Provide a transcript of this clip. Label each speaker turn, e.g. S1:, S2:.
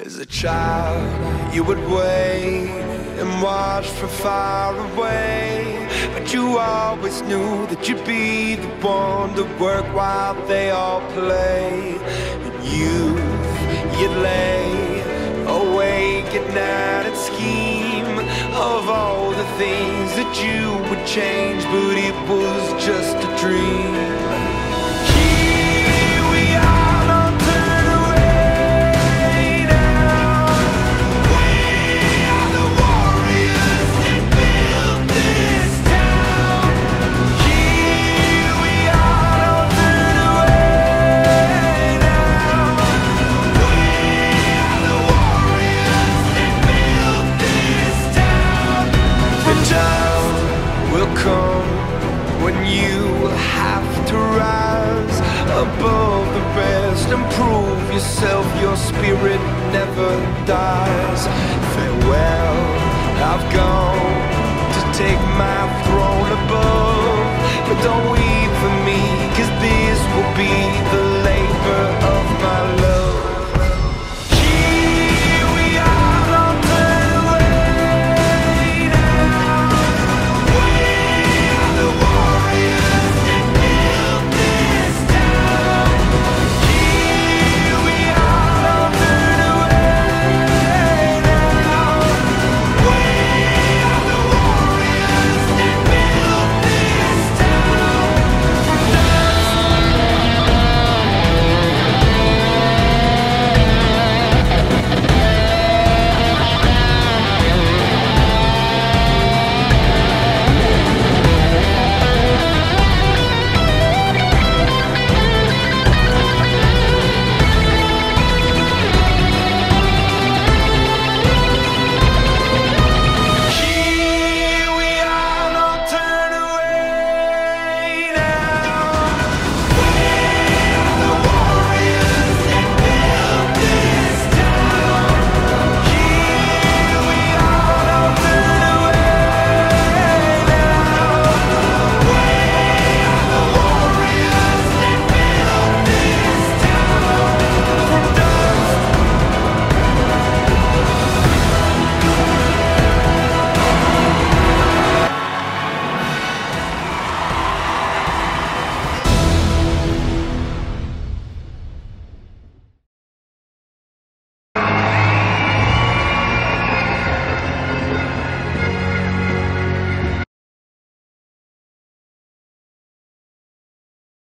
S1: As a child, you would wait and watch from far away, but you always knew that you'd be the one to work while they all play. In youth, you'd lay awake at night and scheme of all the things that you would change, but it was just a dream. When you will have to rise above the rest and prove yourself, your spirit never dies. Farewell, I've gone to take my throne above, but don't